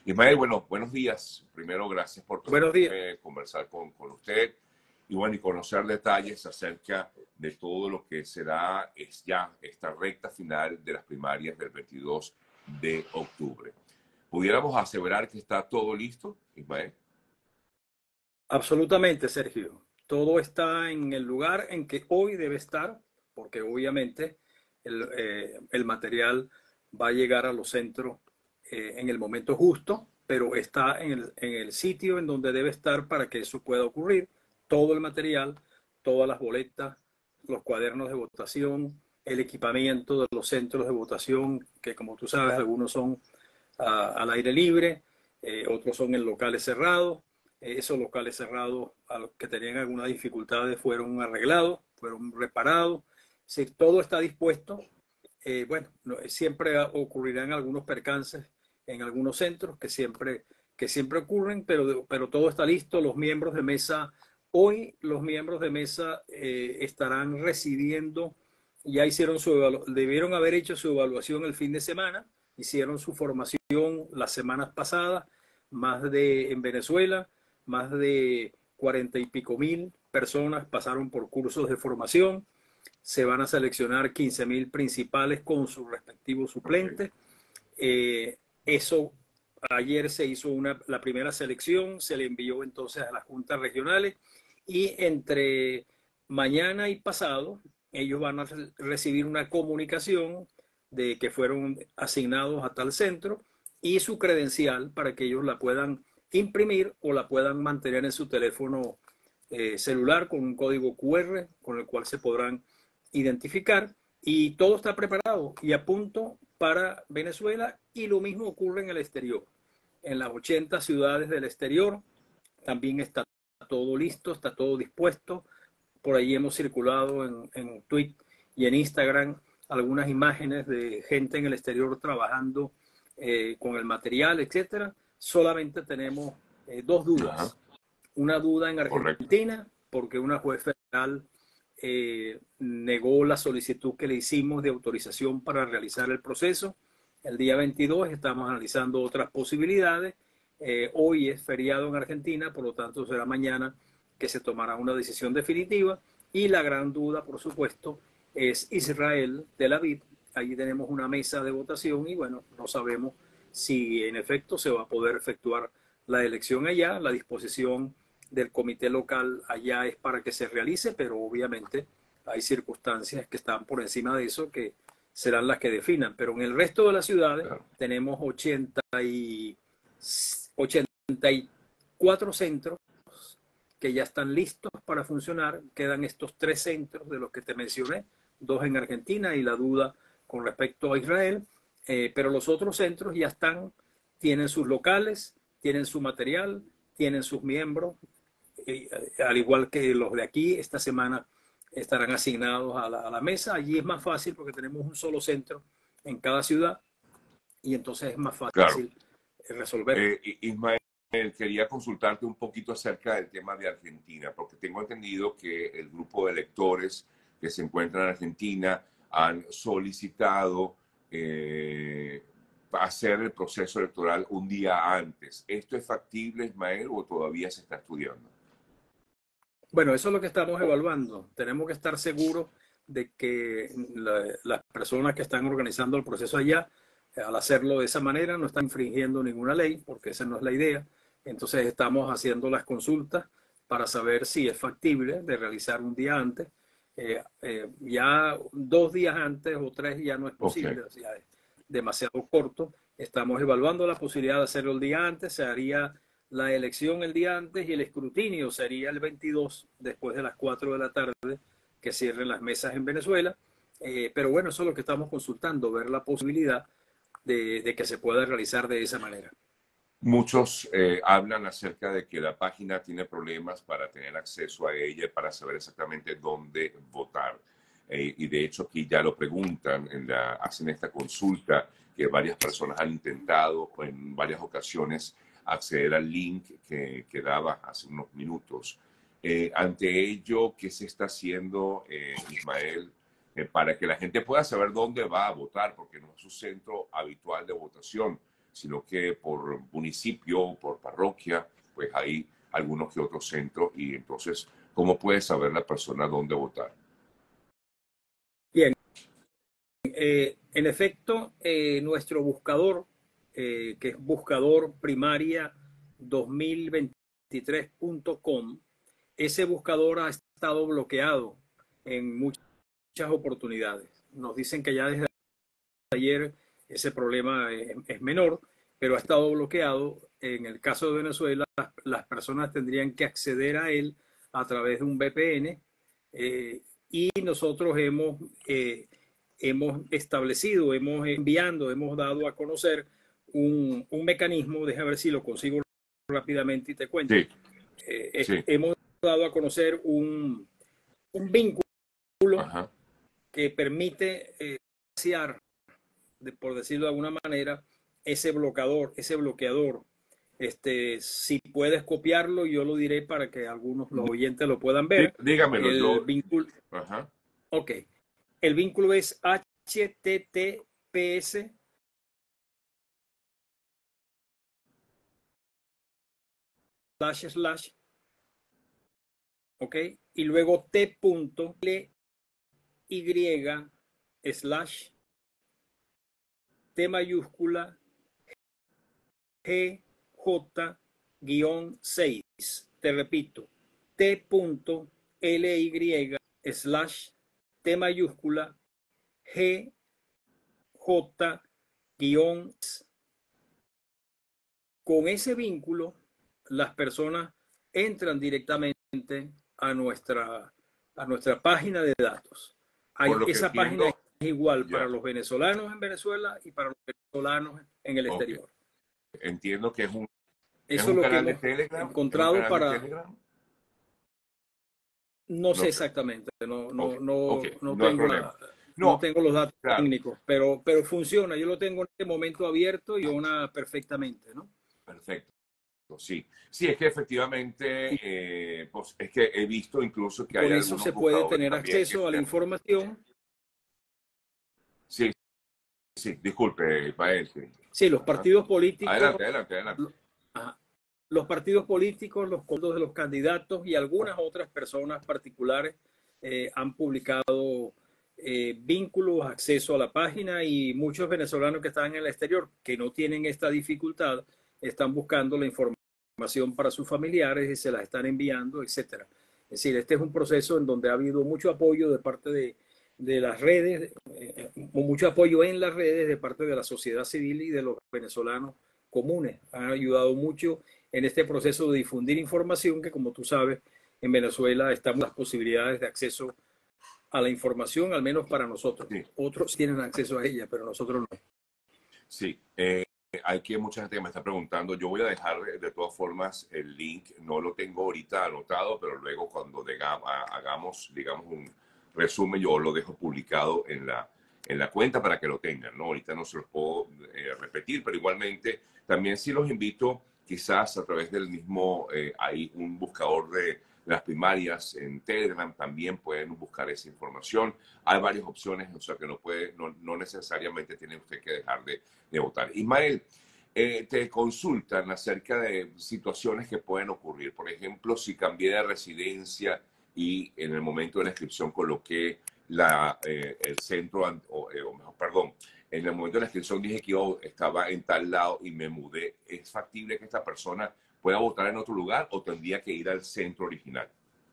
Ismael, bueno, buenos días. Primero, gracias por Buenos días. conversar con usted y bueno, y conocer detalles acerca de todo lo que será ya esta recta final de las primarias del 22 de octubre. ¿Pudiéramos aseverar que está todo listo, Ismael? Absolutamente, Sergio. Todo está en el lugar en que hoy debe estar, porque obviamente el material va a llegar a los centros en el momento justo, pero está en el sitio en donde debe estar para que eso pueda ocurrir. Todo el material, todas las boletas, los cuadernos de votación, el equipamiento de los centros de votación, que como tú sabes, algunos son al aire libre, otros son en locales cerrados. Esos locales cerrados a los que tenían algunas dificultades fueron arreglados, fueron reparados. Si todo está dispuesto, bueno, siempre ocurrirán algunos percances en algunos centros que siempre ocurren, pero todo está listo. Los miembros de mesa, hoy los miembros de mesa estarán recibiendo, ya hicieron debieron haber hecho su evaluación el fin de semana, hicieron su formación las semanas pasadas, en Venezuela, más de 40 y pico mil personas pasaron por cursos de formación. Se van a seleccionar 15.000 principales con sus respectivos suplentes. Eso ayer se hizo la primera selección, se le envió entonces a las juntas regionales y entre mañana y pasado ellos van a recibir una comunicación de que fueron asignados a tal centro y su credencial para que ellos la puedan imprimir o la puedan mantener en su teléfono celular con un código QR con el cual se podrán identificar y todo está preparado y a punto para Venezuela y lo mismo ocurre en el exterior. En las 80 ciudades del exterior también está todo listo, está todo dispuesto. Por ahí hemos circulado en Twitter y en Instagram algunas imágenes de gente en el exterior trabajando con el material, etcétera. Solamente tenemos dos dudas. Una duda en Argentina, Correcto. porque una juez federal negó la solicitud que le hicimos de autorización para realizar el proceso. El día 22 estamos analizando otras posibilidades. Hoy es feriado en Argentina, por lo tanto será mañana que se tomará una decisión definitiva. Y la gran duda, por supuesto, es Israel, Tel Aviv. Allí tenemos una mesa de votación y bueno, no sabemos si en efecto se va a poder efectuar la elección allá. La disposición del comité local allá es para que se realice, pero obviamente hay circunstancias que están por encima de eso que serán las que definan. Pero en el resto de las ciudades Claro. tenemos 84 centros que ya están listos para funcionar. Quedan estos 3 centros de los que te mencioné, 2 en Argentina y la duda con respecto a Israel, pero los otros centros ya están, tienen sus locales, tienen su material, tienen sus miembros, al igual que los de aquí, esta semana estarán asignados a la mesa. Allí es más fácil porque tenemos un solo centro en cada ciudad y entonces es más Claro. fácil resolver. Ismael, quería consultarte un poquito acerca del tema de Argentina, porque tengo entendido que el grupo de electores que se encuentran en Argentina han solicitado hacer el proceso electoral un día antes. ¿Esto es factible, Ismael, o todavía se está estudiando? Bueno, eso es lo que estamos evaluando. Tenemos que estar seguros de que las personas que están organizando el proceso allá, al hacerlo de esa manera, no están infringiendo ninguna ley, porque esa no es la idea. Entonces estamos haciendo las consultas para saber si es factible de realizar un día antes. Ya 2 días antes o 3 ya no es Ok. posible, o sea, es demasiado corto. Estamos evaluando la posibilidad de hacerlo el día antes. Se haría la elección el día antes y el escrutinio sería el 22, después de las 4 de la tarde, que cierren las mesas en Venezuela. Pero bueno, eso es lo que estamos consultando, ver la posibilidad de que se pueda realizar de esa manera. Muchos hablan acerca de que la página tiene problemas para tener acceso a ella, para saber exactamente dónde votar. Y de hecho aquí ya lo preguntan, hacen esta consulta que varias personas han intentado en varias ocasiones acceder al link que daba hace unos minutos. Ante ello, ¿qué se está haciendo, Ismael, para que la gente pueda saber dónde va a votar? Porque no es su centro habitual de votación. sino que por municipio, por parroquia, pues hay algunos que otros centros y entonces, ¿cómo puede saber la persona dónde votar? Bien, en efecto, nuestro buscador, que es buscador primaria 2023.com, ese buscador ha estado bloqueado en muchas oportunidades. Nos dicen que ya desde ayer ese problema es menor, pero ha estado bloqueado. En el caso de Venezuela, las personas tendrían que acceder a él a través de un VPN, y nosotros hemos establecido, hemos dado a conocer un mecanismo. Déjame ver si lo consigo rápidamente y te cuento. Sí, sí. Hemos dado a conocer un vínculo Ajá. que permite por decirlo de alguna manera, ese bloqueador. Si puedes copiarlo, yo lo diré para que algunos los oyentes lo puedan ver. Dígamelo, El yo. vínculo, Ajá. ok, el vínculo es https // ok, y luego t.ly / t mayúscula GJ-6. Te repito, t.ly / t mayúscula GJ-6. Con ese vínculo, las personas entran directamente a nuestra página de datos. Por lo que Esa página entiendo, es igual para ya. los venezolanos en Venezuela y para los venezolanos en el Ok. exterior. Entiendo que es Eso es un lo que canal de hemos Telegram. ¿Es un encontrado canal de para. Telegram? No sé No sé. exactamente, Ok, ok, no no hay tengo problema. no No, tengo los datos claro, técnicos, pero funciona. Yo lo tengo en este momento abierto y funciona perfectamente, ¿no? perfecto. Sí, sí, es que efectivamente, pues, es que he visto incluso que hay Con eso algunos se puede buscadores tener también que acceso a la información. sí, sí, disculpe, Pael. Sí. Sí, los Ajá. partidos políticos, Adelante, adelante, adelante. los partidos políticos, los fondos de los candidatos y algunas otras personas particulares han publicado vínculos, acceso a la página, y muchos venezolanos que están en el exterior, que no tienen esta dificultad, están buscando la información para sus familiares y se la están enviando, etcétera. Es decir, este es un proceso en donde ha habido mucho apoyo de parte de las redes, mucho apoyo en las redes de parte de la sociedad civil y de los venezolanos comunes. Han ayudado mucho en este proceso de difundir información que, como tú sabes, en Venezuela estamos las posibilidades de acceso a la información, al menos para nosotros. Sí, Otros tienen acceso a ella, pero nosotros no. sí. Hay que mucha gente que me está preguntando. Yo voy a dejar de todas formas el link. No lo tengo ahorita anotado, pero luego cuando hagamos, digamos, un resumen, yo lo dejo publicado en la cuenta para que lo tengan, ¿no? Ahorita no se los puedo repetir, pero igualmente también sí los invito, quizás a través del mismo, hay un buscador de las primarias en Telegram, también pueden buscar esa información. Hay varias opciones, o sea que no necesariamente tiene usted que dejar de votar. Ismael, te consultan acerca de situaciones que pueden ocurrir. Por ejemplo, si cambié de residencia y en el momento de la inscripción coloqué el centro, o mejor, perdón, en el momento de la inscripción dije que yo estaba en tal lado y me mudé. ¿Es factible que esta persona pueda votar en otro lugar o tendría que ir al centro original?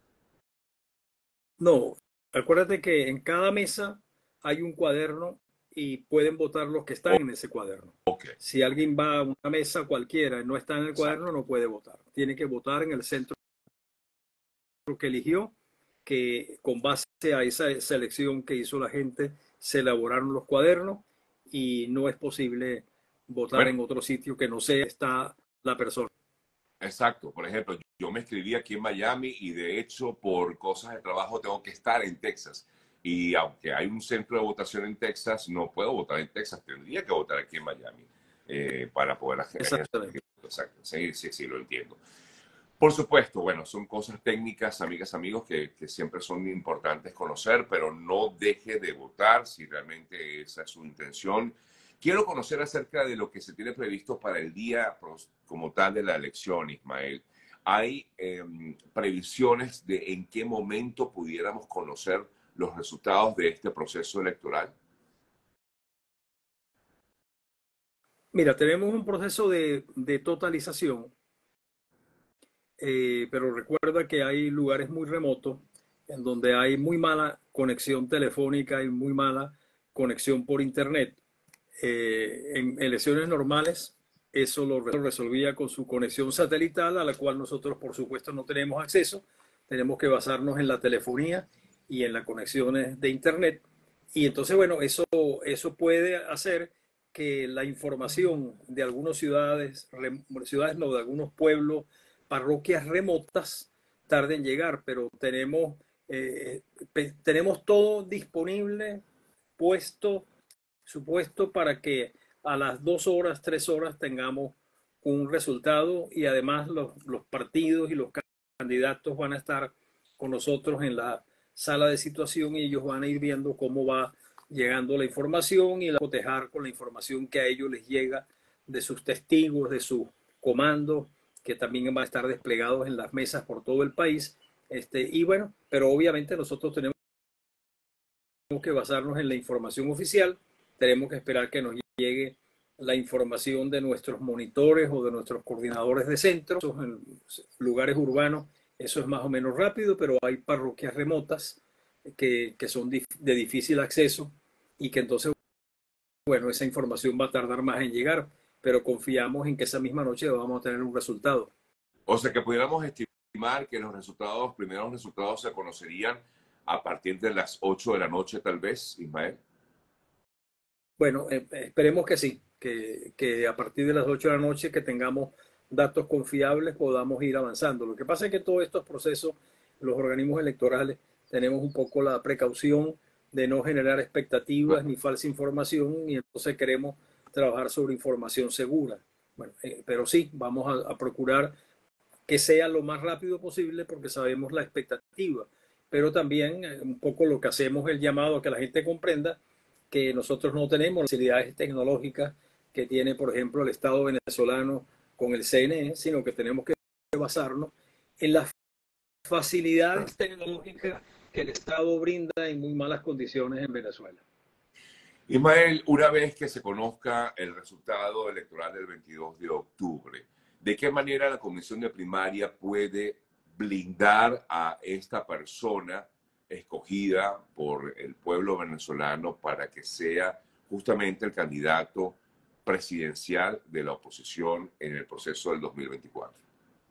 No, acuérdate que en cada mesa hay un cuaderno y pueden votar los que están en ese cuaderno. Ok, Si alguien va a una mesa cualquiera y no está en el cuaderno, exacto. no puede votar. Tiene que votar en el centro que eligió, que con base a esa selección que hizo la gente, se elaboraron los cuadernos y no es posible votar Bueno, en otro sitio que no sea está la persona. exacto. Por ejemplo, yo me escribí aquí en Miami y de hecho por cosas de trabajo tengo que estar en Texas. Y aunque hay un centro de votación en Texas, no puedo votar en Texas. Tendría que votar aquí en Miami para poder hacer. Exactamente. Exacto. Sí, sí, sí, lo entiendo. Por supuesto, bueno, son cosas técnicas, amigas, amigos, que siempre son importantes conocer, pero no deje de votar si realmente esa es su intención. Quiero conocer acerca de lo que se tiene previsto para el día como tal de la elección, Ismael. ¿Hay previsiones de en qué momento pudiéramos conocer los resultados de este proceso electoral? Mira, tenemos un proceso de totalización, pero recuerda que hay lugares muy remotos en donde hay muy mala conexión telefónica y muy mala conexión por internet. En elecciones normales, eso lo resolvía con su conexión satelital, a la cual nosotros, por supuesto, no tenemos acceso. Tenemos que basarnos en la telefonía y en las conexiones de internet. Y entonces, bueno, eso puede hacer que la información de algunas ciudades no, de algunos pueblos, parroquias remotas, tarde en llegar, pero eh, tenemos todo disponible, puesto, supuesto, para que a las 2 horas, 3 horas tengamos un resultado, y además los partidos y los candidatos van a estar con nosotros en la sala de situación, y ellos van a ir viendo cómo va llegando la información y cotejar con la información que a ellos les llega de sus testigos, de sus comandos, que también van a estar desplegados en las mesas por todo el país. Y bueno, pero obviamente nosotros tenemos que basarnos en la información oficial, tenemos que esperar que nos llegue la información de nuestros monitores o de nuestros coordinadores de centros. En lugares urbanos eso es más o menos rápido, pero hay parroquias remotas que son de difícil acceso, y que entonces, bueno, esa información va a tardar más en llegar, pero confiamos en que esa misma noche vamos a tener un resultado. O sea, que pudiéramos estimar que los primeros resultados se conocerían a partir de las 8 de la noche, tal vez, Ismael. Bueno, esperemos que sí, que a partir de las 8 de la noche, que tengamos datos confiables, podamos ir avanzando. Lo que pasa es que todos estos procesos, los organismos electorales, tenemos un poco la precaución de no generar expectativas Claro. ni falsa información, y entonces queremos trabajar sobre información segura. Bueno, pero sí, vamos a procurar que sea lo más rápido posible, porque sabemos la expectativa, pero también un poco lo que hacemos es el llamado a que la gente comprenda que nosotros no tenemos las facilidades tecnológicas que tiene, por ejemplo, el Estado venezolano con el CNE, sino que tenemos que basarnos en las facilidades tecnológicas que el Estado brinda en muy malas condiciones en Venezuela. Ismael, una vez que se conozca el resultado electoral del 22 de octubre, ¿de qué manera la Comisión de Primaria puede blindar a esta persona escogida por el pueblo venezolano para que sea justamente el candidato presidencial de la oposición en el proceso del 2024?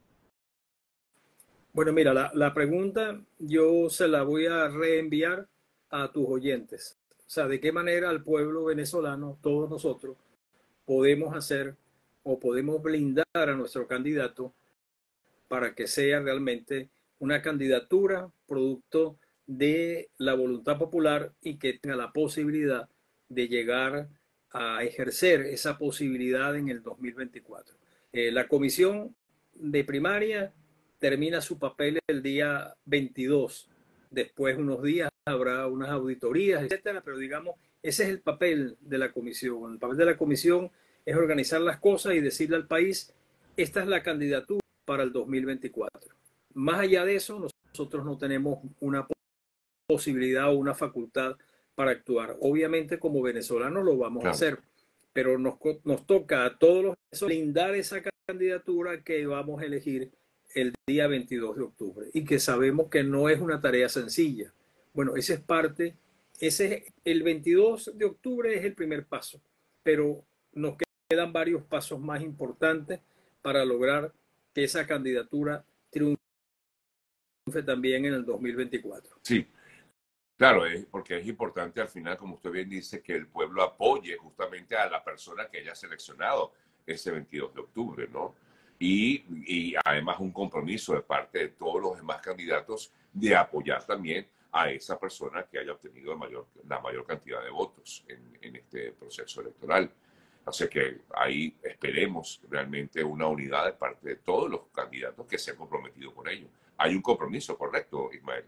Bueno, mira, la pregunta yo se la voy a reenviar a tus oyentes. O sea, ¿de qué manera el pueblo venezolano, todos nosotros, podemos hacer o podemos blindar a nuestro candidato para que sea realmente una candidatura producto de la voluntad popular, y que tenga la posibilidad de llegar a ejercer esa posibilidad en el 2024? La comisión de primaria termina su papel el día 22. Después, unos días, habrá unas auditorías, etcétera, pero digamos, ese es el papel de la comisión. El papel de la comisión es organizar las cosas y decirle al país: esta es la candidatura para el 2024. Más allá de eso, nosotros no tenemos una posibilidad o una facultad para actuar. Obviamente, como venezolanos lo vamos a Claro. hacer, pero nos toca a todos los blindar esa candidatura que vamos a elegir el día 22 de octubre, y que sabemos que no es una tarea sencilla. Bueno, esa es parte, el 22 de octubre es el primer paso, pero nos quedan varios pasos más importantes para lograr que esa candidatura triunfe también en el 2024. Sí, claro, porque es importante al final, como usted bien dice, que el pueblo apoye justamente a la persona que haya seleccionado ese 22 de octubre, ¿no? Y además un compromiso de parte de todos los demás candidatos de apoyar también a esa persona que haya obtenido la mayor cantidad de votos en este proceso electoral. O sea que ahí esperemos realmente una unidad de parte de todos los candidatos que se han comprometido con ello. Hay un compromiso, correcto, Ismael.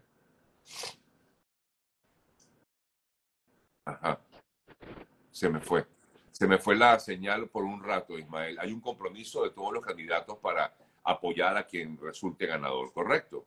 Ajá. Se me fue. Se me fue la señal por un rato, Ismael. Hay un compromiso de todos los candidatos para apoyar a quien resulte ganador, ¿correcto?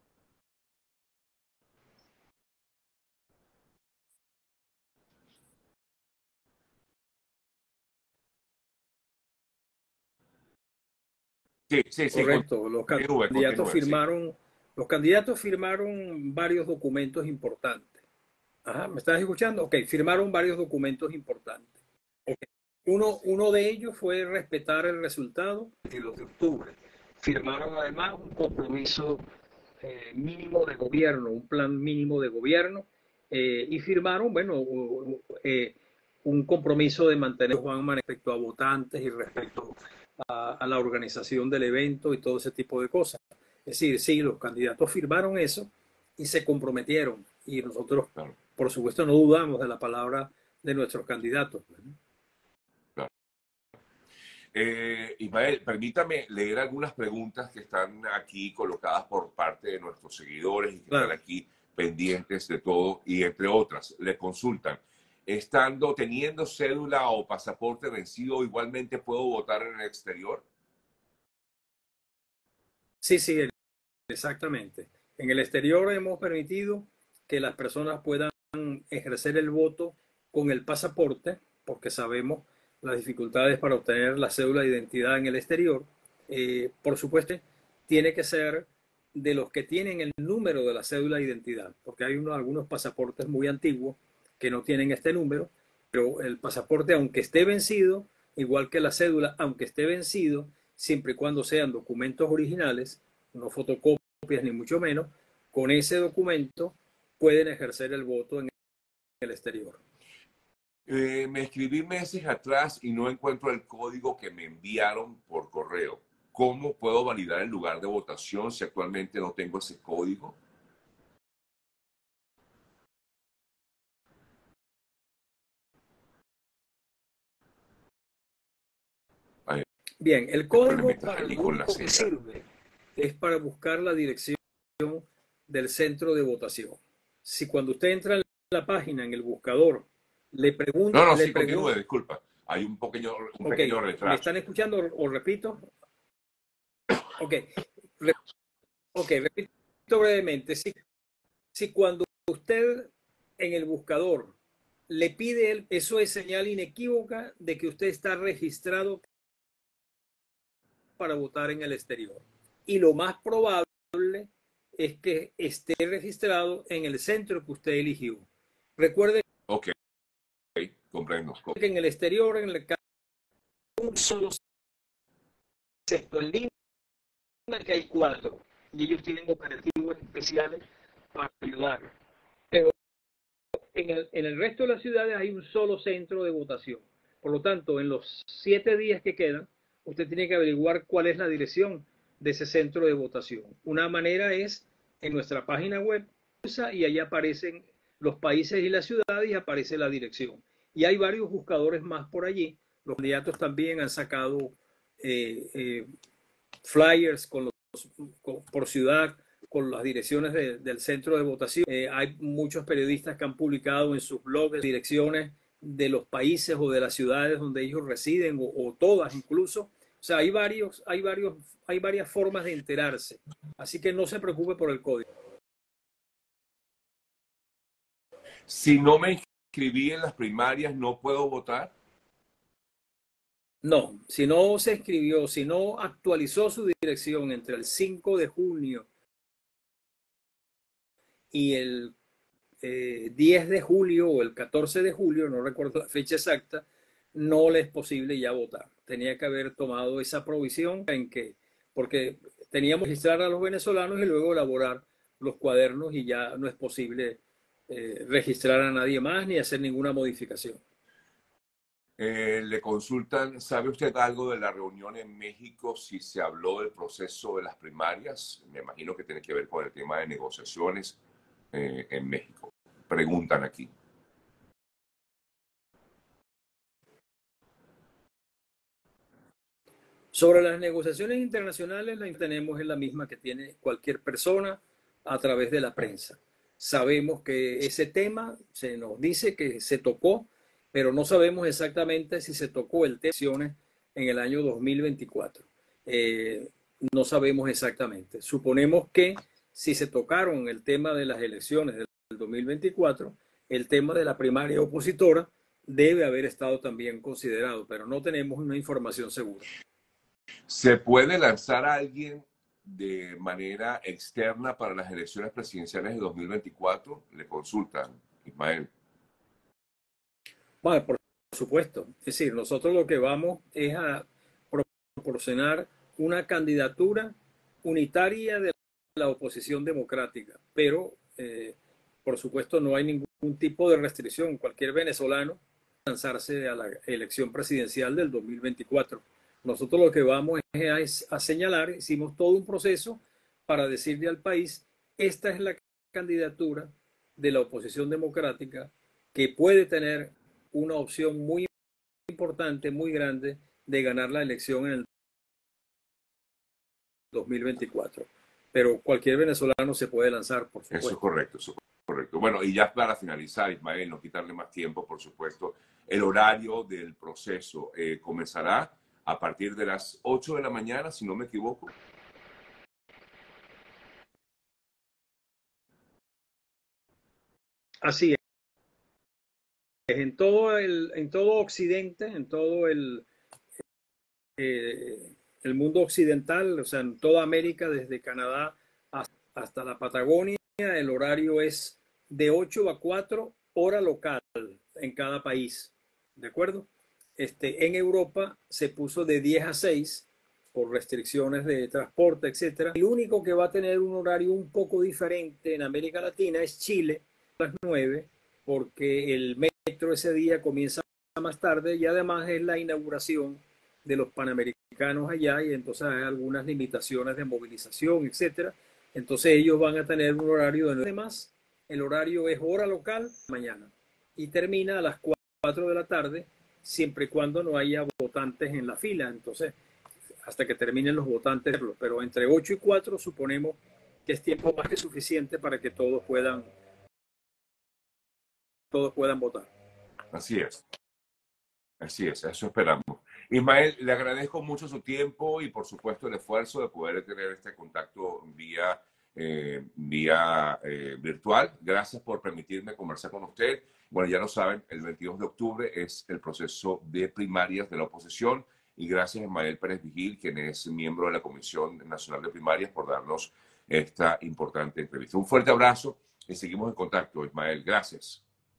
Sí, sí, sí, Correcto. continúe, sí. Los candidatos firmaron varios documentos importantes. Ajá, ¿me estás escuchando? Ok, firmaron varios documentos importantes. Okay. Uno de ellos fue respetar el resultado de los de octubre. Firmaron además un compromiso mínimo de gobierno, un plan mínimo de gobierno, y firmaron, bueno, un compromiso de mantener Juanma respecto a votantes y respecto a la organización del evento y todo ese tipo de cosas. Es decir, sí, los candidatos firmaron eso y se comprometieron. Y nosotros, Claro, por supuesto, no dudamos de la palabra de nuestros candidatos. claro. Ismael, permítame leer algunas preguntas que están aquí colocadas por parte de nuestros seguidores y que están Claro. aquí pendientes de todo y entre otras, le consultan. Teniendo cédula o pasaporte vencido, igualmente puedo votar en el exterior. Sí, sí, exactamente. En el exterior hemos permitido que las personas puedan ejercer el voto con el pasaporte, porque sabemos las dificultades para obtener la cédula de identidad en el exterior. Por supuesto, tiene que ser de los que tienen el número de la cédula de identidad, porque hay algunos pasaportes muy antiguos que no tienen este número, pero el pasaporte, aunque esté vencido, igual que la cédula, aunque esté vencido, siempre y cuando sean documentos originales, no fotocopias ni mucho menos, con ese documento pueden ejercer el voto en el exterior. Me escribí meses atrás y no encuentro el código que me enviaron por correo. ¿Cómo puedo validar el lugar de votación si actualmente no tengo ese código? Hay Bien, el código problemitas para allí lo con la único que señal. sirve es para buscar la dirección del centro de votación. Si cuando usted entra en la página, en el buscador, No, no, le sí, pregunta, continúe, disculpa. Hay un ok, pequeño ¿me retraso. están escuchando o repito? Ok, ok, repito brevemente. Si cuando usted en el buscador le pide, eso es señal inequívoca de que usted está registrado para votar en el exterior. Y lo más probable es que esté registrado en el centro que usted eligió. Recuerde Ok, comprendo. que en el exterior, en el caso de un solo sector, en Lima que hay 4 y ellos tienen operativos especiales para ayudar. Pero en el resto de las ciudades hay un solo centro de votación. Por lo tanto, en los 7 días que quedan, usted tiene que averiguar cuál es la dirección de ese centro de votación. Una manera es en nuestra página web y ahí aparecen los países y las ciudades y aparece la dirección. Y hay varios buscadores más por allí. Los candidatos también han sacado flyers por ciudad con las direcciones del centro de votación. Hay muchos periodistas que han publicado en sus blogs direcciones de los países o de las ciudades donde ellos residen o todas incluso. O sea, hay varias formas de enterarse. Así que no se preocupe por el código. Si no me inscribí en las primarias, ¿no puedo votar? No, si no se escribió, si no actualizó su dirección entre el 5 de junio y el 10 de julio o el 14 de julio, no recuerdo la fecha exacta, no le es posible ya votar. Tenía que haber tomado esa provisión porque teníamos que registrar a los venezolanos y luego elaborar los cuadernos y ya no es posible registrar a nadie más ni hacer ninguna modificación. Le consultan, ¿sabe usted algo de la reunión en México? Si se habló del proceso de las primarias, me imagino que tiene que ver con el tema de negociaciones en México. Preguntan aquí. Sobre las negociaciones internacionales, la tenemos en la misma que tiene cualquier persona a través de la prensa. Sabemos que ese tema se nos dice que se tocó pero no sabemos exactamente si se tocó el tema de elecciones en el año 2024. No sabemos exactamente. Suponemos que si se tocaron el tema de las elecciones del 2024, el tema de la primaria opositora debe haber estado también considerado, pero no tenemos una información segura. ¿Se puede lanzar a alguien de manera externa para las elecciones presidenciales de 2024? Le consultan, Ismael. Bueno, por supuesto. Es decir, nosotros lo que vamos es a proporcionar una candidatura unitaria de la oposición democrática, pero por supuesto no hay ningún tipo de restricción. Cualquier venezolano puede lanzarse a la elección presidencial del 2024. Nosotros lo que vamos es a señalar, hicimos todo un proceso para decirle al país, esta es la candidatura de la oposición democrática que puede tener una opción muy importante, muy grande de ganar la elección en el 2024. Pero cualquier venezolano se puede lanzar, por supuesto. Eso es correcto, eso es correcto. Bueno, y ya para finalizar, Ismael, no quitarle más tiempo, por supuesto, el horario del proceso comenzará a partir de las 8 de la mañana, si no me equivoco. Así es. En todo Occidente, en todo el mundo occidental, o sea, en toda América, desde Canadá hasta la Patagonia, el horario es de 8 a 4 hora local en cada país. ¿De acuerdo? En Europa se puso de 10 a 6 por restricciones de transporte, etcétera. El único que va a tener un horario un poco diferente en América Latina es Chile, a las 9, porque el metro ese día comienza más tarde y además es la inauguración de los Panamericanos allá y entonces hay algunas limitaciones de movilización, etcétera. Entonces ellos van a tener un horario de 9 más. El horario es hora local mañana y termina a las 4 de la tarde siempre y cuando no haya votantes en la fila. Entonces, hasta que terminen los votantes, pero entre 8 y 4 suponemos que es tiempo más que suficiente para que todos puedan votar. Así es, eso esperamos. Ismael, le agradezco mucho su tiempo y por supuesto el esfuerzo de poder tener este contacto vía virtual. Gracias por permitirme conversar con usted. Bueno, ya lo saben, el 22 de octubre es el proceso de primarias de la oposición y gracias a Ismael Pérez Vigil, quien es miembro de la Comisión Nacional de Primarias, por darnos esta importante entrevista. Un fuerte abrazo y seguimos en contacto, Ismael. Gracias.